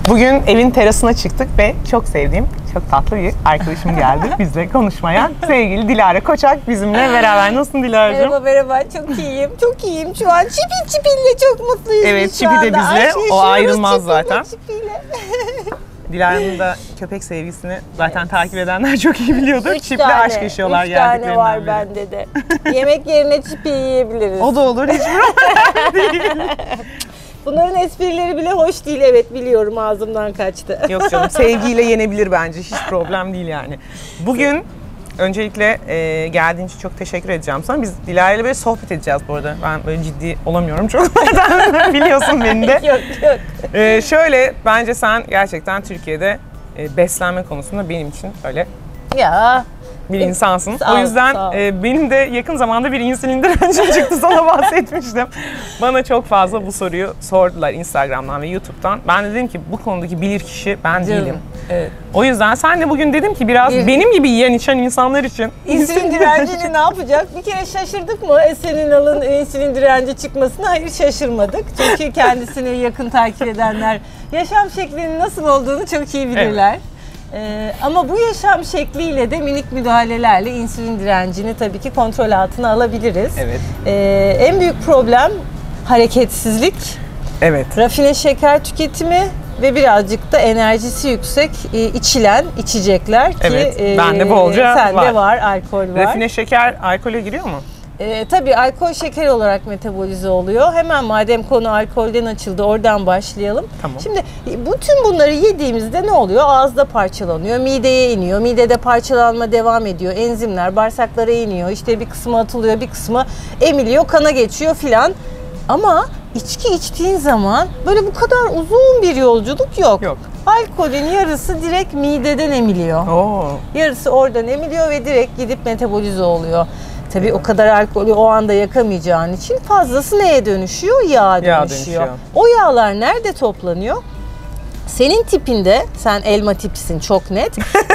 Bugün evin terasına çıktık ve çok sevdiğim, çok tatlı bir arkadaşım geldi bizle konuşmaya. Sevgili Dilara Koçak bizimle beraber. Nasılsın Dilara'cığım? Merhaba, çok iyiyim. Çok iyiyim şu an. Çipille çok mutluyuz. Evet, Çipi de bizle. O ayrılmaz zaten. Dilara'nın da köpek sevgisini zaten takip edenler çok iyi biliyordur. Çiple aşk yaşıyorlar geldiklerinden beri. 3 tane var bende de. Yemek yerine çipi yiyebiliriz. O da olur, hiç problem değil. Bunların esprileri bile hoş değil, evet biliyorum, ağzımdan kaçtı. Yok canım, sevgiyle yenebilir bence, hiç problem değil yani. Bugün öncelikle geldiğin için çok teşekkür edeceğim sana. Biz Dilara ile böyle sohbet edeceğiz bu arada. Ben böyle ciddi olamıyorum çok. Biliyorsun beni de. Yok. Şöyle, bence sen gerçekten Türkiye'de beslenme konusunda benim için öyle Ya. bir insansın. Sağ ol, o yüzden sağ ol. Benim de yakın zamanda bir insülin direncim çıktı, sana bahsetmiştim. Bana çok fazla bu soruyu sordular Instagram'dan ve YouTube'dan. Ben de dedim ki bu konudaki bilirkişi ben değilim. Evet. O yüzden sen de bugün dedim ki biraz benim gibi yiyen içen insanlar için İnsülin direncini ne yapacak? Bir kere şaşırdık mı Esen İnal'ın insülin direnci çıkmasına? Hayır, şaşırmadık. Çünkü kendisini yakın takip edenler yaşam şeklinin nasıl olduğunu çok iyi bilirler. Evet. Ama bu yaşam şekliyle de minik müdahalelerle insülin direncini tabii ki kontrol altına alabiliriz. Evet. En büyük problem hareketsizlik, evet, rafine şeker tüketimi ve birazcık da enerjisi yüksek içilen içecekler ki evet, bende bolca sende var, alkol var. Rafine şeker alkole giriyor mu? Tabii alkol şeker olarak metabolize oluyor. Hemen madem konu alkolden açıldı, oradan başlayalım. Tamam. Şimdi bütün bunları yediğimizde ne oluyor? Ağızda parçalanıyor, mideye iniyor. Midede parçalanma devam ediyor. Enzimler bağırsaklara iniyor. İşte bir kısmı atılıyor, bir kısmı emiliyor, kana geçiyor filan. Ama içki içtiğin zaman böyle bu kadar uzun bir yolculuk yok. Yok. Alkolün yarısı direkt mideden emiliyor. Oo. Yarısı oradan emiliyor ve direkt gidip metabolize oluyor. Tabii o kadar alkolü o anda yakamayacağın için fazlası neye dönüşüyor? Yağa dönüşüyor. O yağlar nerede toplanıyor? Senin tipinde, sen elma tipisin çok net.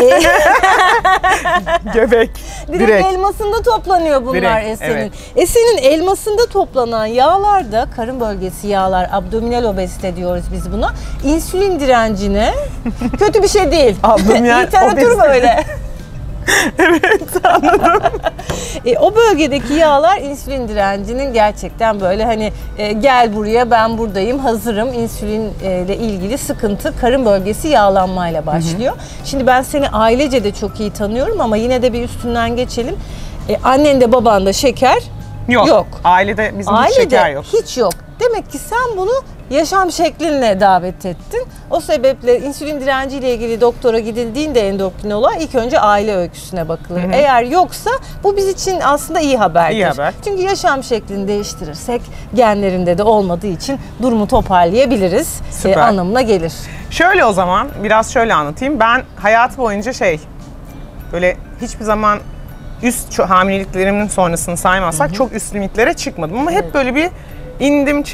Göbek. Direkt elmasında toplanıyor bunlar direkt, Esen'in. evet. Esen'in elmasında toplanan yağlar da karın bölgesi yağlar, abdominal obezite diyoruz biz buna. İnsülin direncine kötü bir şey değil. Abdominal literatür böyle. Evet, anladım. O bölgedeki yağlar insülin direncinin gerçekten böyle hani gel buraya, ben buradayım, hazırım. İnsülinle ilgili sıkıntı karın bölgesi yağlanmayla başlıyor. Hı hı. Şimdi ben seni ailece de çok iyi tanıyorum ama yine de bir üstünden geçelim. Annende babanda şeker yok. Ailede bizim hiç şeker yok. Hiç yok. Demek ki sen bunu yaşam şeklinle davet ettin. O sebeple insülin direnciyle ilgili doktora gidildiğinde endokrinoloğa ilk önce aile öyküsüne bakılır. Hı hı. Eğer yoksa bu biz için aslında iyi haberdir. İyi haber. Çünkü yaşam şeklini değiştirirsek genlerinde de olmadığı için durumu toparlayabiliriz anlamına gelir. Şöyle o zaman biraz şöyle anlatayım. Ben hayatı boyunca böyle hiçbir zaman üst hamileliklerimin sonrasını saymazsak hı hı. çok üst limitlere çıkmadım ama hep böyle bir indim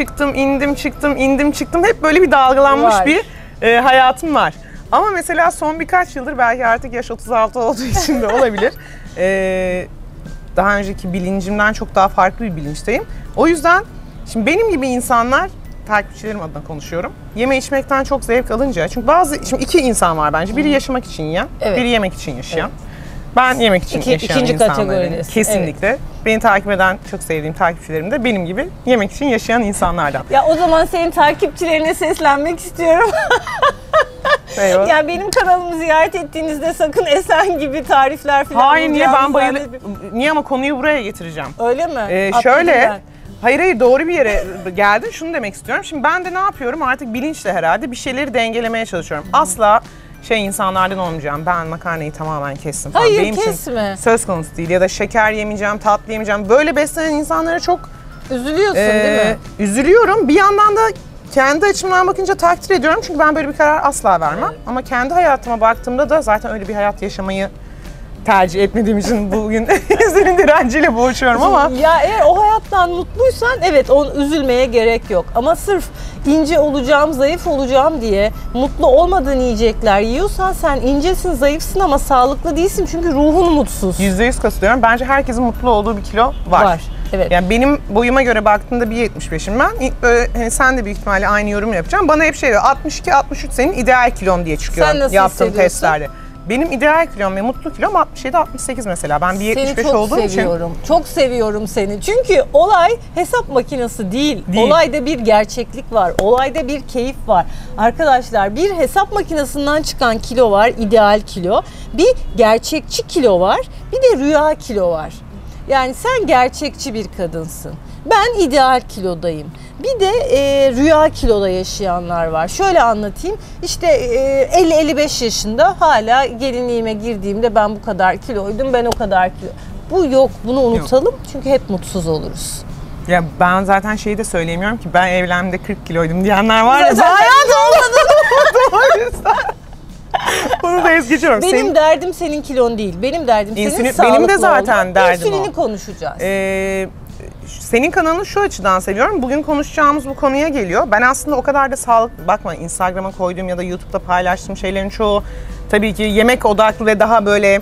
çıktım hep böyle bir dalgalanmış bir hayatım var. Ama mesela son birkaç yıldır belki artık yaş 36 olduğu için de olabilir. Daha önceki bilincimden çok daha farklı bir bilinçteyim. O yüzden şimdi benim gibi insanlar, takipçilerim adına konuşuyorum, yeme içmekten çok zevk alınca, çünkü şimdi iki insan var bence, biri yaşamak için yiyen, evet. biri yemek için yaşayan. Evet. Ben yemek için yaşayan insanlarım. Kesinlikle. Evet. Beni takip eden çok sevdiğim takipçilerim de benim gibi yemek için yaşayan insanlardan. Ya o zaman senin takipçilerine seslenmek istiyorum. Eyvallah. Ya benim kanalımı ziyaret ettiğinizde sakın Esen gibi tarifler falan. Hayır, niye, ben bayılıyorum. Niye, ama konuyu buraya getireceğim. Öyle mi? Şöyle. Hayır, doğru bir yere geldin. Şunu demek istiyorum. Şimdi ben de ne yapıyorum? Artık bilinçle herhalde bir şeyleri dengelemeye çalışıyorum. Asla insanlardan olmayacağım. Ben makarnayı tamamen kestim falan. Hayır, benim kesme. Için söz konusu değil. Ya da şeker yemeyeceğim, tatlı yemeyeceğim. Böyle beslenen insanlara çok üzülüyorsun değil mi? Üzülüyorum. Bir yandan da kendi açımdan bakınca takdir ediyorum. Çünkü ben böyle bir karar asla vermem. Evet. Ama kendi hayatıma baktığımda da zaten öyle bir hayat yaşamayı tercih etmediğim için bugün insülin direnciyle boğuşuyorum ama. Ya eğer o hayattan mutluysan evet üzülmeye gerek yok. Ama sırf ince olacağım, zayıf olacağım diye mutlu olmadığın yiyecekler yiyorsan sen incesin, zayıfsın ama sağlıklı değilsin çünkü ruhun mutsuz. %100 katılıyorum. Bence herkesin mutlu olduğu bir kilo var. Evet. Yani benim boyuma göre baktığında 1.75'im ben. İlk böyle hani sen de büyük ihtimalle aynı yorum yapacaksın. Bana hep şey diyor 62-63 senin ideal kilon diye çıkıyor. Sen nasıl yaptığım hissediyorsun? testlerde. Benim ideal kilom ve mutlu kilom 67-68 mesela. Ben 1.75 çok olduğum için. seviyorum. Çok seviyorum seni. Çünkü olay hesap makinesi değil. Olayda bir gerçeklik var. Olayda bir keyif var. Arkadaşlar bir hesap makinesinden çıkan kilo var, ideal kilo. Bir gerçekçi kilo var. Bir de rüya kilo var. Yani sen gerçekçi bir kadınsın. Ben ideal kilodayım. Bir de rüya kiloda yaşayanlar var. Şöyle anlatayım. İşte 50-55 yaşında hala gelinliğime girdiğimde ben bu kadar kiloydum, ben o kadar kilo. Bu yok. Bunu unutalım. Yok. Çünkü hep mutsuz oluruz. Ya ben zaten şeyi de söyleyemiyorum ki ben evlendiğimde 40 kiloydum diyenler var ya. Zaten hayat olmadığını. Bunu da es geçiyorum. Benim derdim senin kilon değil. Benim derdim senin sağlıklı benim de zaten olman. derdim İnsülini o. konuşacağız. Senin kanalını şu açıdan seviyorum. Bugün konuşacağımız bu konuya geliyor. Ben aslında o kadar da sağlıklı, bakma Instagram'a koyduğum ya da YouTube'da paylaştığım şeylerin çoğu tabii ki yemek odaklı ve daha böyle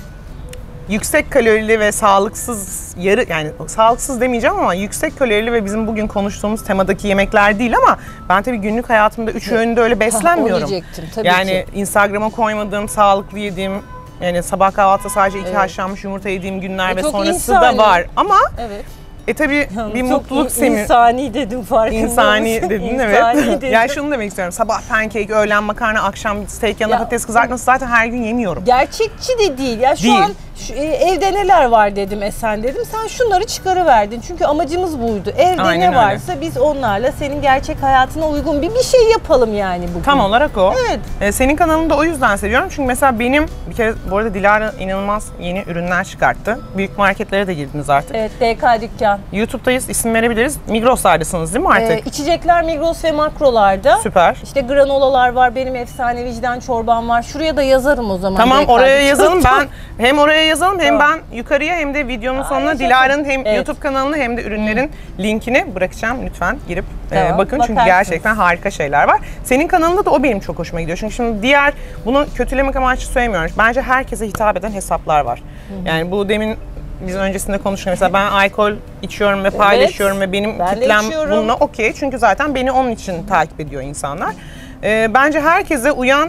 yüksek kalorili ve sağlıksız yani sağlıksız demeyeceğim ama yüksek kalorili ve bizim bugün konuştuğumuz temadaki yemekler değil ama ben tabii günlük hayatımda 3 öğünde öyle beslenmiyorum. Onu diyecektim tabii yani ki. Instagram'a koymadığım, sağlıklı yediğim, yani sabah kahvaltıda sadece 2 haşlanmış yumurta yediğim günler ve sonrası insani da var ama evet. Tabii bir mutluluk semi. İnsani dedim farkında İnsani mısın? dedin İnsani evet. dedim. Ya şunu demek istiyorum. Sabah pankek, öğlen makarna, akşam steak yanında patates kızartması zaten her gün yemiyorum. Gerçekçi de değil. Ya şu an evde neler var dedim Esen dedim. Sen şunları çıkarıverdin. Çünkü amacımız buydu. Evde aynen ne varsa öyle. Biz onlarla senin gerçek hayatına uygun bir şey yapalım yani bugün. Tam olarak o. Evet. Senin kanalını da o yüzden seviyorum. Çünkü mesela benim bir kere bu arada Dilara inanılmaz yeni ürünler çıkarttı. Büyük marketlere de girdiniz artık. Evet, DK Dükkan. YouTube'dayız, isim verebiliriz. Migros'lardasınız değil mi artık? İçecekler Migros ve Makro'larda. Süper. İşte granolalar var, benim efsane vicdan çorbam var. Şuraya da yazarım o zaman. Tamam, DK oraya Dükkan. yazalım. Ben hem oraya yazalım hem ben yukarıya hem de videonun sonuna Dilara'nın hem YouTube kanalını hem de ürünlerin linkini bırakacağım. Lütfen girip bakın çünkü gerçekten harika şeyler var. Senin kanalında da o benim çok hoşuma gidiyor. Çünkü şimdi bunu kötülemek amaçlı söylemiyorum. Bence herkese hitap eden hesaplar var. Yani bu demin biz öncesinde konuştuk. Mesela ben alkol içiyorum ve paylaşıyorum ve benim kitlem bununla okey. Çünkü zaten beni onun için takip ediyor insanlar. Bence herkese uyan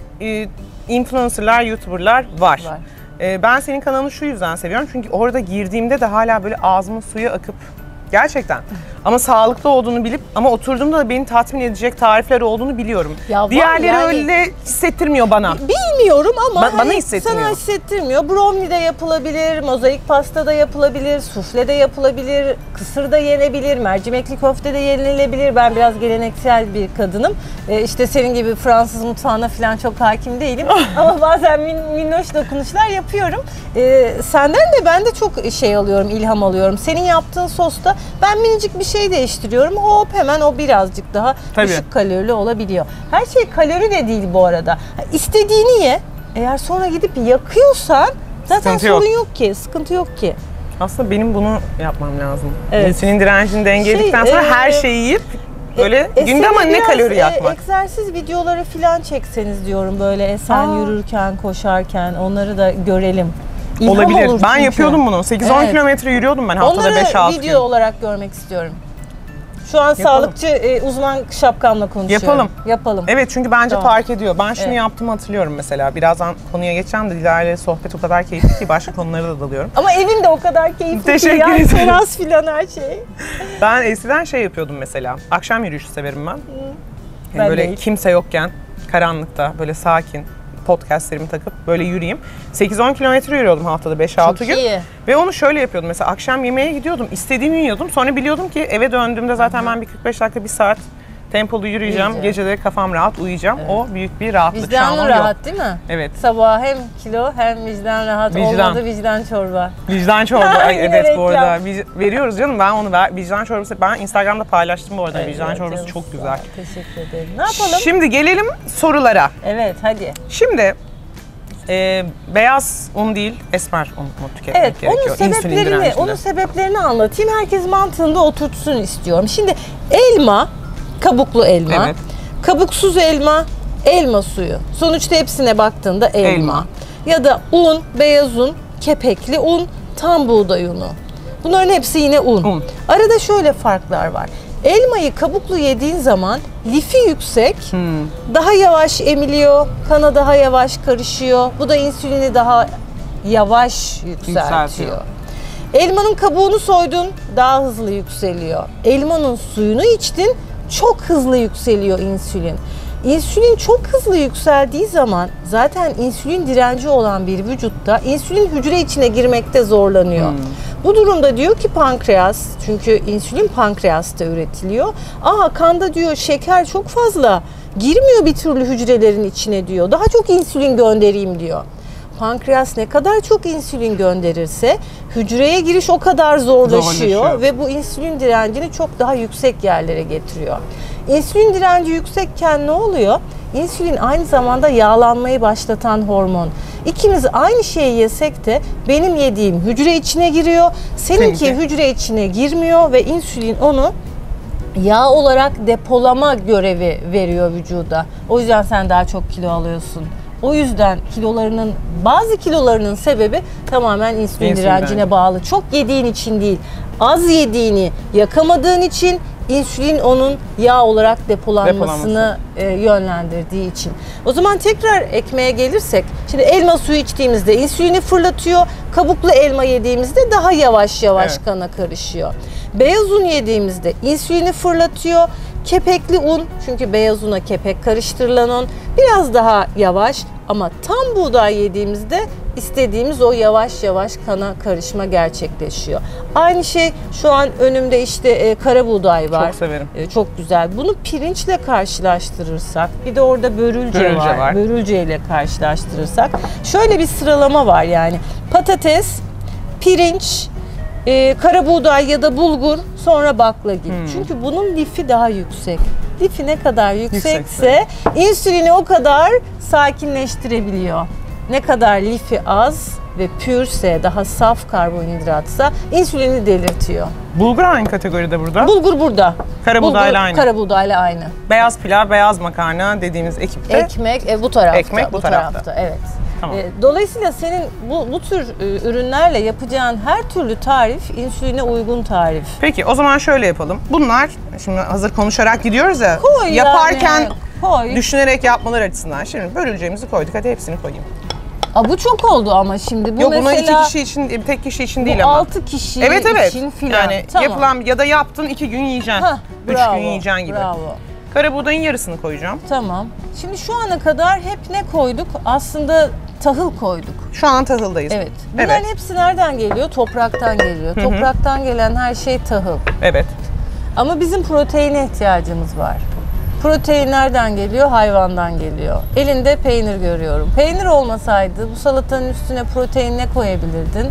influencerlar, YouTuber'lar var. Ben senin kanalını şu yüzden seviyorum. Çünkü orada girdiğimde de hala böyle ağzımın suyu akıp gerçekten ama sağlıklı olduğunu bilip ama oturduğumda da beni tatmin edecek tarifler olduğunu biliyorum. Ya diğerleri yani, öyle hissettirmiyor bana. Bilmiyorum ama bana hissettirmiyor. Sana hissettirmiyor. Brownie de yapılabilir, mozaik pasta da yapılabilir, sufle de yapılabilir, kısır da yenebilir, mercimekli köfte de yenilebilir. Ben biraz geleneksel bir kadınım. İşte senin gibi Fransız mutfağına falan çok hakim değilim. Ama bazen minnoş dokunuşlar yapıyorum. Senden de ben de çok şey alıyorum, ilham alıyorum. Senin yaptığın sosta ben minicik bir şey değiştiriyorum. Hop hemen o birazcık daha düşük kalorili olabiliyor. Her şey kalori de değil bu arada. İstediğini ye. Eğer sonra gidip yakıyorsan zaten sorun yok ki, sıkıntı yok ki. Aslında benim bunu yapmam lazım. Evet. İnsülin direncini dengeledikten sonra her şeyi yiyip böyle günde ama ne kalori yakmak. Egzersiz videoları falan çekseniz diyorum böyle sen yürürken, koşarken onları da görelim. İlham olabilir. Olur ben çünkü. Yapıyordum bunu. 8-10 kilometre yürüyordum ben haftada 5-6 gün. Onları video olarak görmek istiyorum. Şu an sağlıkçı uzman şapkamla konuşuyorum. Yapalım. Evet çünkü bence fark ediyor. Ben şunu yaptığımı hatırlıyorum mesela. Birazdan konuya geçeceğim de Dilara'yla sohbet o kadar keyifli ki başka konulara da dalıyorum. Ama evin de o kadar keyifli ki. Teşekkür ederim. Teras filan her şey. Ben eskiden şey yapıyordum mesela. Akşam yürüyüşü severim ben. Ben böyle değil. kimse yokken karanlıkta böyle sakin podcastlerimi takıp böyle yürüyeyim. 8-10 kilometre yürüyordum haftada 5-6 gün. İyi. Ve onu şöyle yapıyordum. Mesela akşam yemeğe gidiyordum. İstediğimi yiyordum. Sonra biliyordum ki eve döndüğümde zaten ben bir 45 dakika, 1 saat tempolu yürüyeceğim. Gece de kafam rahat uyuyacağım. Evet. O büyük bir rahatlık. Vicdanlı rahat değil mi? Evet. Sabah hem kilo hem vicdan rahat. Olmadı vicdan çorba. Vicdan çorba. Evet bu arada. Veriyoruz canım, ben onu vicdan çorbası. Ben Instagram'da paylaştım bu arada. Vicdan çorbası çok güzel. Teşekkür ederim. Ne yapalım? Şimdi gelelim sorulara. Evet hadi. Şimdi Beyaz un değil, esmer un tüketmek Evet, gerekiyor. onun sebeplerini anlatayım. Herkes mantığında oturtsun istiyorum. Şimdi elma, kabuklu elma, Evet. kabuksuz elma, elma suyu. Sonuçta hepsine baktığında elma. Ya da un, beyaz un, kepekli un, tam buğday unu. Bunların hepsi yine un. Arada şöyle farklar var. Elmayı kabuklu yediğin zaman lifi yüksek, daha yavaş emiliyor, kana daha yavaş karışıyor. Bu da insülini daha yavaş yükseltiyor. Elmanın kabuğunu soydun, daha hızlı yükseliyor. Elmanın suyunu içtin, çok hızlı yükseliyor insülin. İnsülin çok hızlı yükseldiği zaman zaten insülin direnci olan bir vücutta insülin hücre içine girmekte zorlanıyor. Bu durumda diyor ki pankreas, çünkü insülin pankreasta üretiliyor. Kanda diyor şeker çok fazla, girmiyor bir türlü hücrelerin içine diyor. Daha çok insülin göndereyim diyor. Pankreas ne kadar çok insülin gönderirse hücreye giriş o kadar zorlaşıyor ve bu insülin direncini çok daha yüksek yerlere getiriyor. İnsülin direnci yüksekken ne oluyor? İnsülin aynı zamanda yağlanmayı başlatan hormon. İkimiz aynı şeyi yesek de benim yediğim hücre içine giriyor, seninki hücre içine girmiyor ve insülin onu yağ olarak depolama görevi veriyor vücuda. O yüzden sen daha çok kilo alıyorsun. O yüzden bazı kilolarının sebebi tamamen insülin direncine bağlı. Çok yediğin için değil, az yediğini yakamadığın için, insülin onun yağ olarak depolanmasını yönlendirdiği için. O zaman tekrar ekmeğe gelirsek, şimdi elma suyu içtiğimizde insülini fırlatıyor, kabuklu elma yediğimizde daha yavaş kana karışıyor. Beyaz un yediğimizde insülini fırlatıyor, kepekli un, çünkü beyaz una kepek karıştırılan un, biraz daha yavaş, ama tam buğday yediğimizde istediğimiz o yavaş kana karışma gerçekleşiyor. Aynı şey şu an önümde işte kara buğday var. Çok severim. Çok güzel. Bunu pirinçle karşılaştırırsak, bir de orada börülce var. Börülce ile karşılaştırırsak şöyle bir sıralama var yani. Patates, pirinç, kara buğday ya da bulgur, sonra baklagil. Çünkü bunun lifi daha yüksek. Lifi ne kadar yüksekse insülini o kadar sakinleştirebiliyor. Ne kadar lifi az ve pürse, daha saf karbonhidratsa insülini delirtiyor. Bulgur hangi kategoride burada? Bulgur burada. Karabuğdayla aynı. Karabuğdayla aynı. Beyaz pilav, beyaz makarna dediğimiz ekipte. Ekmek bu tarafta. Ekmek bu tarafta. Evet. Tamam. Dolayısıyla senin bu tür ürünlerle yapacağın her türlü tarif insüline uygun tarif. Peki o zaman şöyle yapalım. Bunlar şimdi hazır konuşarak gidiyoruz ya. Koy yaparken koy. Düşünerek yapmaları açısından. Şimdi börüleceğimizi koyduk. Hadi hepsini koyayım. Bu çok oldu ama şimdi. Bu yok mesela, bunu 2 kişi için, tek kişi için değil ama. 6 kişi için filan. Yani yapılan ya da yaptın 2 gün yiyeceksin. 3 gün yiyeceksin gibi. Bravo. Karabuğdayın yarısını koyacağım. Tamam. Şimdi şu ana kadar hep ne koyduk? Aslında tahıl koyduk. Şu an tahıldayız. Evet. Bunların hepsi nereden geliyor? Topraktan geliyor. Topraktan gelen her şey tahıl. Evet. Ama bizim proteine ihtiyacımız var. Protein nereden geliyor? Hayvandan geliyor. Elinde peynir görüyorum. Peynir olmasaydı bu salatanın üstüne protein ne koyabilirdin?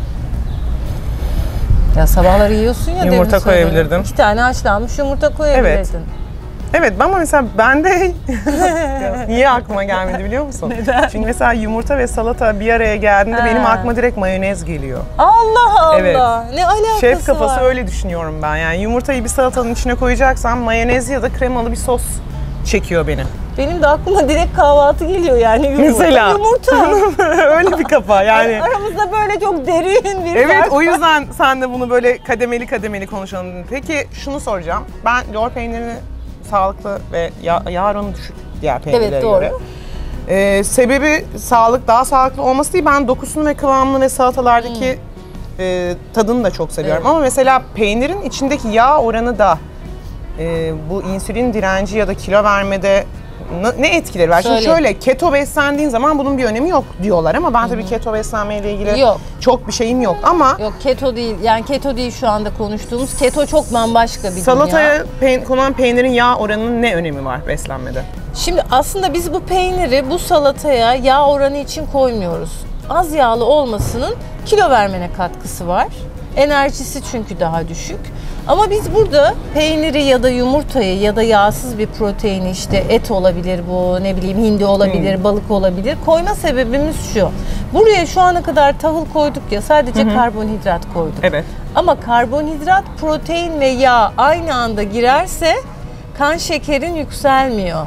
Ya sabahları yiyorsun ya. Yumurta koyabilirdim. 2 tane haşlanmış yumurta koyabilirdin. Evet ama mesela bende niye aklıma gelmedi biliyor musun? Neden? Çünkü mesela yumurta ve salata bir araya geldiğinde benim aklıma direkt mayonez geliyor. Allah Allah. Evet. Ne alakası Şef kafası var? öyle düşünüyorum ben. Yani yumurtayı bir salatanın içine koyacaksam mayonez ya da kremalı bir sos çekiyor beni. Benim de aklıma direkt kahvaltı geliyor yani yumurta. Mesela. Yumurta. Öyle bir kafa yani. Aramızda böyle çok derin bir Evet fark o yüzden sen de bunu böyle kademeli konuşalım. Peki şunu soracağım. Ben lor peynirini sağlıklı ve yağ oranı düşük diğer peynirlere göre. Sebebi daha sağlıklı olması değil. Ben dokusunu ve kıvamını ve salatalardaki tadını da çok seviyorum. Evet. Ama mesela peynirin içindeki yağ oranı da bu insülin direnci ya da kilo vermede ne etkileri var? Şimdi şöyle keto beslendiğin zaman bunun bir önemi yok diyorlar ama ben tabii keto beslenmeyle ilgili çok bir şeyim yok ama... Yok keto değil, yani keto değil şu anda konuştuğumuz, keto çok bambaşka bir dünya. Salataya konan peynirin yağ oranının ne önemi var beslenmede? Şimdi aslında biz bu peyniri bu salataya yağ oranı için koymuyoruz. Az yağlı olmasının kilo vermene katkısı var. Enerjisi çünkü daha düşük. Ama biz burada peyniri ya da yumurtayı ya da yağsız bir proteini, işte et olabilir bu, ne bileyim hindi olabilir, balık olabilir. Koyma sebebimiz şu. Buraya şu ana kadar tahıl koyduk ya, sadece karbonhidrat koyduk. Evet. Ama karbonhidrat, protein ve yağ aynı anda girerse kan şekerin yükselmiyor.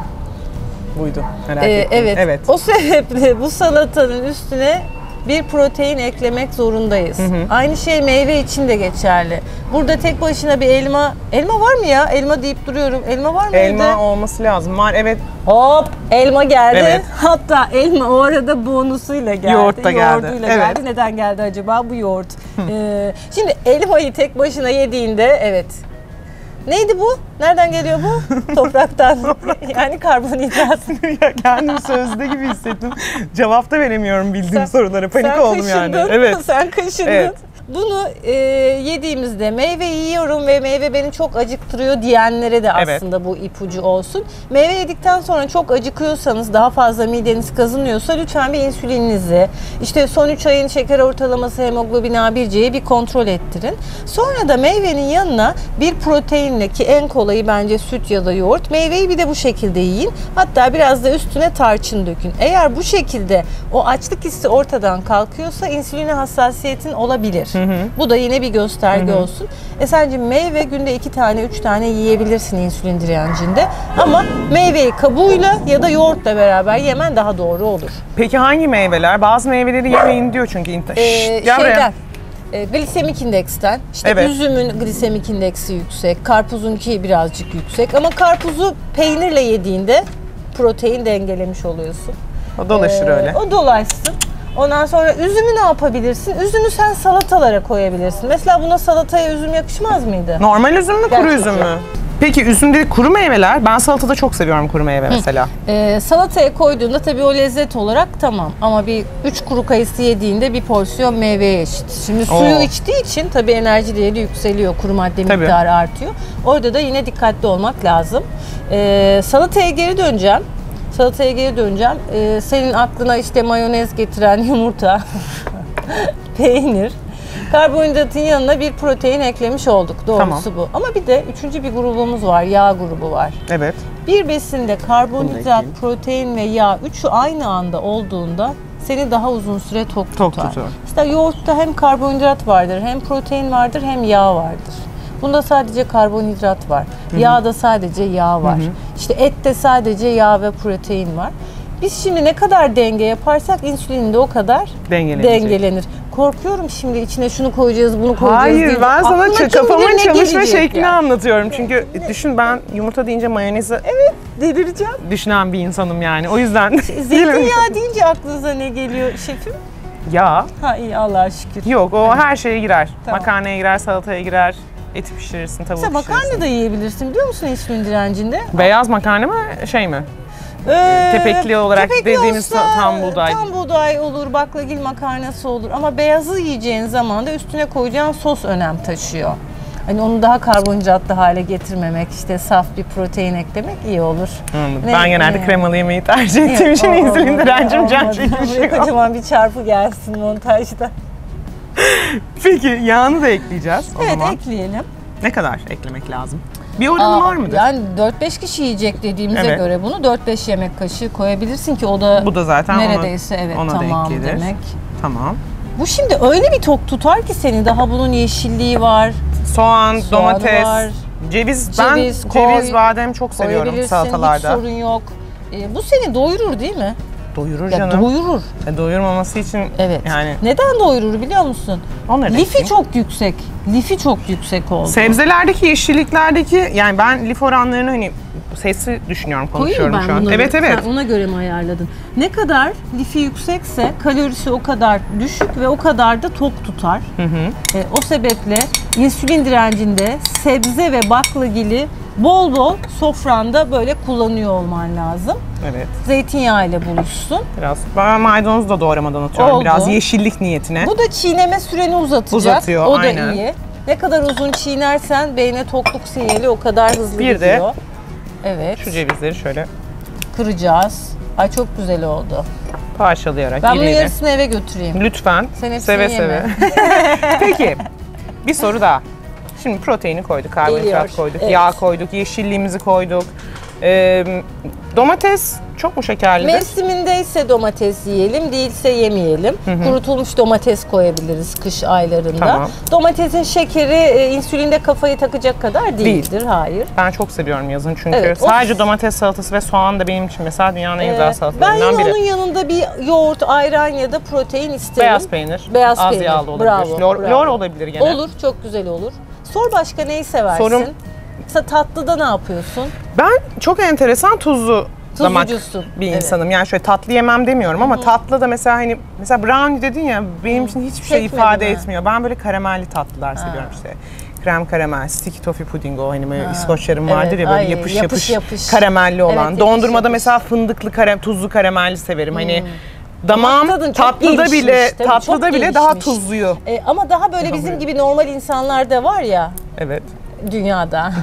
Buydu. Merak ettim. Evet. O sebeple bu salatanın üstüne bir protein eklemek zorundayız. Aynı şey meyve için de geçerli. Burada tek başına bir elma var mı ya? Elma deyip duruyorum. Elma var mı Elma evde? olması lazım. Var, evet. Hop, elma geldi. Evet. Hatta elma o arada bonusuyla geldi. Yoğurt da geldi. Yoğurduyla Evet. geldi. Neden geldi acaba bu yoğurt? Şimdi elmayı tek başına yediğinde, evet. Neydi bu? Nereden geliyor bu? Topraktan. Yani karbonhidrat. Ya kendimi sözde gibi hissettim. Cevap da veremiyorum bildiğim sorulara. Panik Sen oldum yani. kaşındın. Evet. Sen kaşındın. Evet. Bunu yediğimizde meyve yiyorum ve meyve beni çok acıktırıyor diyenlere de aslında bu ipucu olsun. Meyve yedikten sonra çok acıkıyorsanız, daha fazla mideniz kazınıyorsa lütfen bir insülininizi, işte son 3 ayın şeker ortalaması, hemoglobin A1C'yi bir kontrol ettirin. Sonra da meyvenin yanına bir proteinle, ki en kolayı bence süt ya da yoğurt, meyveyi bir de bu şekilde yiyin. Hatta biraz da üstüne tarçın dökün. Eğer bu şekilde o açlık hissi ortadan kalkıyorsa insüline hassasiyetin olabilir. Bu da yine bir gösterge olsun. Sence meyve günde 2 tane 3 tane yiyebilirsin insülin direncinde. Ama meyveyi kabuğuyla ya da yoğurtla beraber yemen daha doğru olur. Peki hangi meyveler? Bazı meyveleri yemeyin diyor çünkü. Şeyden, glisemik indeksten. İşte Evet. üzümün glisemik indeksi yüksek, karpuzunki birazcık yüksek. Ama karpuzu peynirle yediğinde protein dengelemiş oluyorsun. O dolaşır öyle. O dolaşsın. Ondan sonra üzümü ne yapabilirsin? Üzümü sen salatalara koyabilirsin. Mesela buna salataya üzüm yakışmaz mıydı? Normal üzüm mü, kuru Gerçekten. üzüm mü? Peki üzümde kuru meyveler, ben salatada çok seviyorum kuru meyve mesela. Salataya koyduğunda tabii o lezzet olarak tamam. Ama bir 3 kuru kayısı yediğinde bir porsiyon meyveye eşit. Şimdi suyu içtiği için tabii enerji değeri yükseliyor. Kuru madde miktarı artıyor. Orada da yine dikkatli olmak lazım. Salataya geri döneceğim. Senin aklına işte mayonez getiren yumurta, peynir, karbonhidratın yanına bir protein eklemiş olduk. Doğrusu bu. Ama bir de üçüncü bir grubumuz var. Yağ grubu var. Evet. Bir besinde karbonhidrat, protein ve yağ üçü aynı anda olduğunda seni daha uzun süre tok tutar. İşte yoğurtta hem karbonhidrat vardır, hem protein vardır, hem yağ vardır. Bunda sadece karbonhidrat var. Yağda sadece yağ var. İşte ette sadece yağ ve protein var. Biz şimdi ne kadar denge yaparsak insülin de o kadar dengelenir. Korkuyorum şimdi içine şunu koyacağız, bunu koyacağız. Hayır, ben sana kafamın çalışma şeklini yani anlatıyorum. Çünkü düşün, ben yumurta deyince mayonezi delireceğim. düşünen bir insanım yani. O yüzden. Zeytinyağı deyince aklınıza ne geliyor şefim? Ya. Ha iyi, Allah'a şükür. Yok, o her şeye girer. Tamam. Makarnaya girer, salataya girer. Eti pişirirsin, tavuğu Mesela pişirirsin. makarna da yiyebilirsin biliyor musun insülin direncinde? Beyaz makarna mı, şey mi? Tepekli olarak dediğimiz tam buğday. Tam buğday olur, baklagil makarnası olur ama beyazı yiyeceğin zaman da üstüne koyacağın sos önem taşıyor. Hani onu daha karbonhidratlı hale getirmemek, işte saf bir protein eklemek iyi olur. Ben genelde kremalı yemeği tercih ettiğim için insülin direncim can. Kocaman bir çarpı gelsin montajda. Peki yağını da ekleyeceğiz o zaman. Evet, ekleyelim. Ne kadar eklemek lazım? Bir oranı var mıdır? Yani 4-5 kişi yiyecek dediğimize göre bunu 4-5 yemek kaşığı koyabilirsin ki o da, bu da zaten neredeyse ona tamam denk gelir. demek. Tamam. Bu şimdi öyle bir tok tutar ki seni, daha bunun yeşilliği var. Soğan, domates, var. Ceviz, Koy, badem çok seviyorum salatalarda. Hiç sorun yok. Bu seni doyurur değil mi? Doyurur Ya canım. doyurur. Doyurmaması için yani. Neden doyurur biliyor musun? Onları Lifi çok yüksek. Lifi çok yüksek oldu. Sebzelerdeki, yeşilliklerdeki, yani ben lif oranlarını hani sesli düşünüyorum, konuşuyorum şu an. Evet. Sen ona göre mi ayarladın? Ne kadar lifi yüksekse kalorisi o kadar düşük ve o kadar da tok tutar. O sebeple insülin direncinde sebze ve baklagili bol bol sofranda böyle kullanıyor olman lazım. Evet. Zeytinyağı ile buluşsun. Biraz. Ben maydanozu da doğramadan atıyorum. Oldu. Biraz yeşillik niyetine. Bu da çiğneme süreni uzatacak. O da iyi. Ne kadar uzun çiğnersen beyne tokluk sinyali o kadar hızlı gidiyor. De evet. Şu cevizleri şöyle kıracağız. Ay çok güzel oldu. Parçalayarak. Ben bunun yarısını eve götüreyim. Lütfen. Sen seve. Peki. Bir soru daha. Şimdi proteini koyduk, karbonhidrat Geliyor, koyduk, evet. yağ koyduk, yeşilliğimizi koyduk. Domates çok mu şekerlidir? Mevsimindeyse domates yiyelim, değilse yemeyelim. Kurutulmuş domates koyabiliriz kış aylarında. Tamam. Domatesin şekeri insülinde kafayı takacak kadar değildir. Hayır. Ben çok seviyorum yazın çünkü Evet, sadece domates salatası ve soğan da benim için mesela dünyanın en güzel Ben salatalarından yine biri. onun yanında bir yoğurt, ayran ya da protein isterim. Beyaz peynir, Beyaz az peynir. yağlı olabilir. Bravo, Lor bravo. olabilir gene. Olur, çok güzel olur. Sor başka neyi seversin? Sorum- Mesela tatlıda ne yapıyorsun? Ben çok enteresan tuzlu damak Tuzlucusun. bir Evet. insanım. Yani şöyle tatlı yemem demiyorum ama tatlı da mesela hani mesela brownie dedin ya benim için hiçbir şey Çekmedi ifade mi? etmiyor. Ben böyle karamelli tatlılar seviyorum işte. Krem karamel, sticky toffee pudding o hani böyle İskoçların vardır Evet, ya böyle ay, yapış yapış. karamelli olan. Evet, Dondurmada yapış. mesela fındıklı tuzlu karamelli severim. Hani damağım Tadın çok tatlıda gelişmiş, bile tabii, tatlıda çok bile daha gelişmiş. tuzluyu. Ama daha böyle bizim gibi normal insanlar da var ya Evet. dünyada.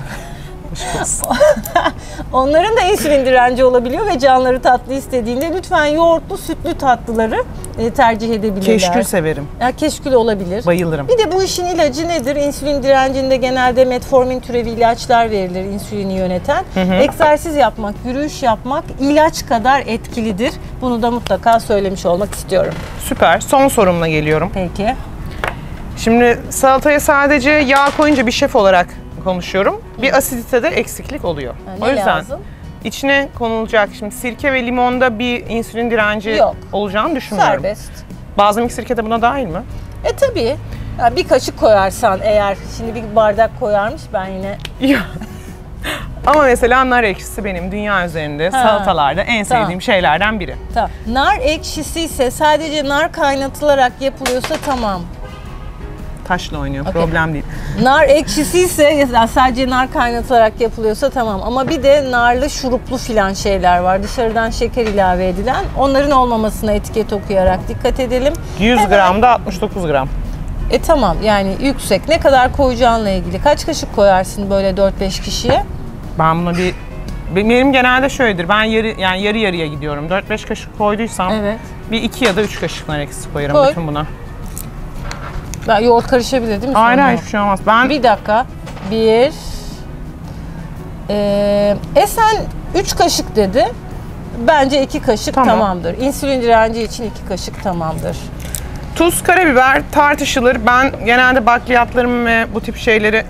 Onların da insülin direnci olabiliyor ve canları tatlı istediğinde lütfen yoğurtlu, sütlü tatlıları tercih edebilirler. Keşkül severim. Ya keşkül olabilir. Bayılırım. Bir de bu işin ilacı nedir? İnsülin direncinde genelde metformin türevi ilaçlar verilir insülini yöneten. Egzersiz yapmak, yürüyüş yapmak ilaç kadar etkilidir. Bunu da mutlaka söylemiş olmak istiyorum. Süper. Son sorumla geliyorum. Peki. Şimdi salataya sadece yağ koyunca bir şef olarak konuşuyorum. Bir asiditede eksiklik oluyor. Ne O yüzden lazım? içine konulacak şimdi sirke ve limonda bir insülin direnci Yok. olacağını düşünmüyorum. Serbest. Balzamik sirke de buna dahil mi? Tabii. Ya bir kaşık koyarsan eğer, şimdi bir bardak koyarmış ben yine. Ama mesela nar ekşisi benim dünya üzerinde salatalarda en sevdiğim şeylerden biri. Tamam. Nar ekşisi ise sadece nar kaynatılarak yapılıyorsa tamam. Taşla oynuyor, problem değil. Nar ekşisi ise sadece nar kaynatılarak yapılıyorsa tamam. Ama bir de narlı şuruplu filan şeyler var. Dışarıdan şeker ilave edilen. Onların olmamasına etiket okuyarak dikkat edelim. 100 gramda 69 gram. Tamam yani yüksek. Ne kadar koyacağınla ilgili. Kaç kaşık koyarsın böyle 4-5 kişiye? Ben buna benim genelde şöyledir. Ben yarı yarıya gidiyorum. 4-5 kaşık koyduysam bir 2 ya da 3 kaşık nar ekşisi koyarım Koy. bütün buna. Ben yoğurt karışabilir değil mi? Hayır sonra? hiçbir şey olmaz. Ben Bir dakika. Esen 3 kaşık dedi. Bence 2 kaşık tamamdır. İnsülin direnci için 2 kaşık tamamdır. tuz, karabiber tartışılır. Ben genelde bakliyatlarımı ve bu tip şeyleri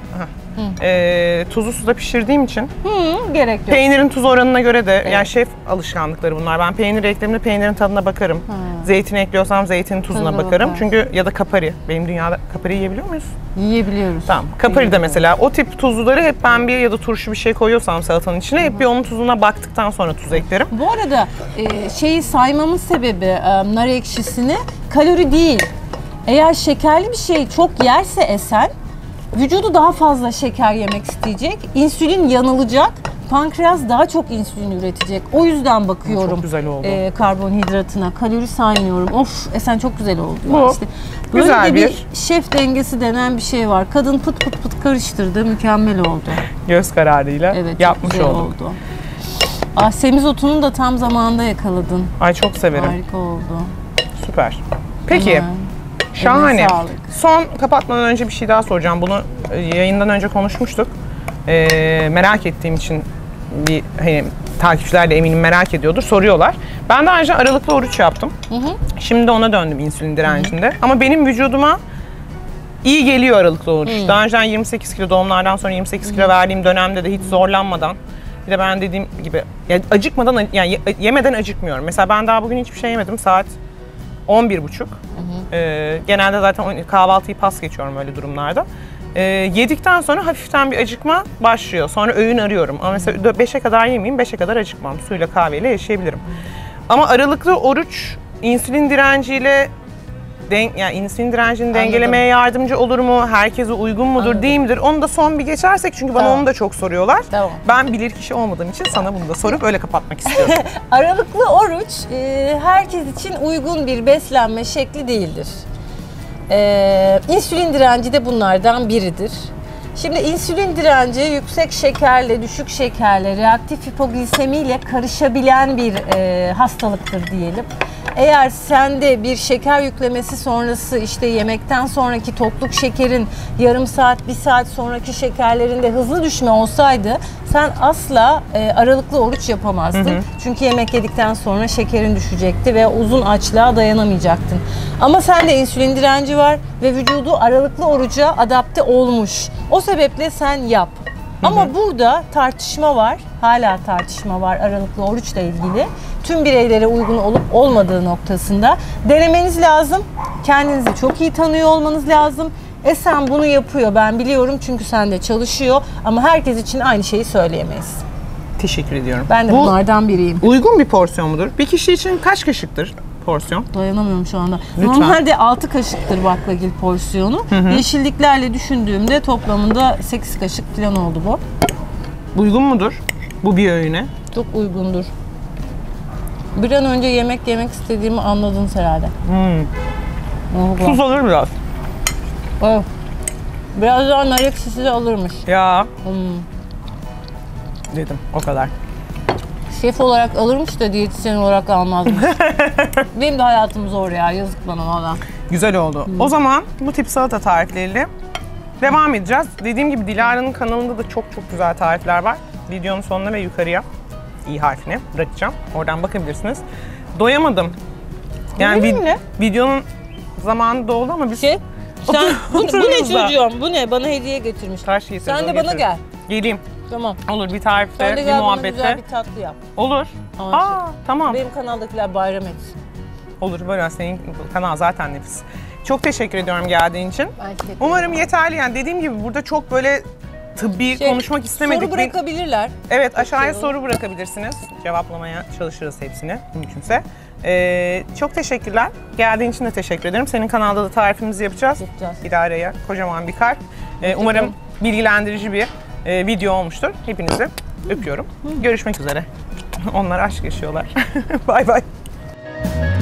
tuzlu suda pişirdiğim için Gerek yok. peynirin tuz oranına göre de yani şef alışkanlıkları bunlar. Ben peynir eklerimde peynirin tadına bakarım. Zeytin ekliyorsam zeytinin tuzuna bakarım. Çünkü ya da kapari. Benim dünyada kapari yiyebiliyor muyuz? Yiyebiliyoruz. Tamam. Kapari de mesela o tip tuzluları hep ben bir ya da turşu bir şey koyuyorsam salatanın içine hep bir onun tuzuna baktıktan sonra tuz eklerim. Bu arada şeyi saymamın sebebi nar ekşisini kalori değil. Eğer şekerli bir şey çok yerse Esen vücudu daha fazla şeker yemek isteyecek. İnsülin yanılacak. Pankreas daha çok insülin üretecek. O yüzden bakıyorum Çok güzel oldu. karbonhidratına. Kalori saymıyorum. Of Esen çok güzel oldu. Bu Ya işte. Böyle güzel de bir şef dengesi denen bir şey var. Kadın pıt pıt pıt karıştırdı. Mükemmel oldu. Göz kararıyla Evet, yapmış çok güzel olduk. oldu. Semizotunu da tam zamanında yakaladın. Ay çok severim. Harika oldu. Süper. Peki. Hemen. Şahane. Eline sağlık. Son kapatmadan önce bir şey daha soracağım. Bunu yayından önce konuşmuştuk. Merak ettiğim için bir hani takipçiler de eminim merak ediyordur. Soruyorlar. Ben daha önce aralıklı oruç yaptım. Şimdi ona döndüm insülin direncinde. Ama benim vücuduma iyi geliyor aralıklı oruç. Daha önceden 28 kilo doğumlardan sonra 28 kilo verdiğim dönemde de hiç zorlanmadan bir de ben dediğim gibi acıkmadan yani yemeden acıkmıyorum. Mesela ben daha bugün hiçbir şey yemedim. Saat 11.30. Genelde zaten kahvaltıyı pas geçiyorum öyle durumlarda. Yedikten sonra hafiften bir acıkma başlıyor. Sonra öğün arıyorum. Ama mesela 5'e kadar yemeyeyim, 5'e kadar acıkmam. Suyla kahveyle yaşayabilirim. Ama aralıklı oruç insülin direnciyle yani insülin direncini dengelemeye yardımcı olur mu? Herkese uygun mudur, değil midir? Onu da son bir geçersek çünkü bana onu da çok soruyorlar. Tamam. Ben bilirkişi olmadığım için sana bunu da sorup öyle kapatmak istiyorum. Aralıklı oruç herkes için uygun bir beslenme şekli değildir. İnsülin direnci de bunlardan biridir. Şimdi insülin direnci yüksek şekerle, düşük şekerle, reaktif hipoglisemiyle karışabilen bir hastalıktır diyelim. Eğer sende bir şeker yüklemesi sonrası işte yemekten sonraki tokluk şekerin yarım saat, 1 saat sonraki şekerlerinde hızlı düşme olsaydı sen asla aralıklı oruç yapamazdın. Çünkü yemek yedikten sonra şekerin düşecekti ve uzun açlığa dayanamayacaktın. Ama sende insülin direnci var ve vücudu aralıklı oruca adapte olmuş. O sebeple sen yap. Ama burada tartışma var, hala tartışma var aralıklı oruçla ilgili. Tüm bireylere uygun olup olmadığı noktasında denemeniz lazım. Kendinizi çok iyi tanıyor olmanız lazım. Sen bunu yapıyor, ben biliyorum çünkü sende çalışıyor. Ama herkes için aynı şeyi söyleyemeyiz. Teşekkür ediyorum. Ben de bunlardan biriyim. Uygun bir porsiyon mudur? Bir kişi için kaç kaşıktır porsiyon? Dayanamıyorum şu anda. Lütfen. Normalde 6 kaşıktır baklagil porsiyonu. Yeşilliklerle düşündüğümde toplamında 8 kaşık falan oldu bu. Uygun mudur bu bir öğüne? Çok uygundur. Bir an önce yemek yemek istediğimi anladınız herhalde. Tuz alır biraz. Oh. Biraz daha nar ekşisi de alırmış. Ya. Dedim o kadar. Şef olarak alırmış da diyetisyen olarak almazmış. Benim de hayatım zor ya, yazık bana valla. Güzel oldu. O zaman bu tip salata tarifleriyle devam edeceğiz. Dediğim gibi Dilara'nın kanalında da çok güzel tarifler var. Videonun sonuna ve yukarıya i harfini bırakacağım. Oradan bakabilirsiniz. Doyamadım. Yani videonun zamanı doldu ama biz... Sen, bu ne çocuğum? Bu ne? Bana hediye getirmiş. Taş getirdim. Sen de bana gel. Geleyim. Tamam. Olur, bir tarifte, Sen de bir gel, bana muhabbette. güzel bir tatlı yap. Olur. Tamam. Benim kanaldakiler bayram etsin. Olur, böyle senin kanal zaten nefis. Çok teşekkür ediyorum geldiğin için. Ben teşekkür ederim. Umarım yeterli. Yani dediğim gibi burada çok böyle tıbbi konuşmak istemedik. Soru bırakabilirler. Evet, aşağıya soru bırakabilirsiniz. Cevaplamaya çalışırız hepsini mümkünse. Çok teşekkürler. Geldiğin için de teşekkür ederim. Senin kanalda da tarifimizi yapacağız. Dilara'ya kocaman bir kalp. Umarım bilgilendirici bir video olmuştur. Hepinizi öpüyorum. Görüşmek üzere. Onlar aşk yaşıyorlar. Bay bay.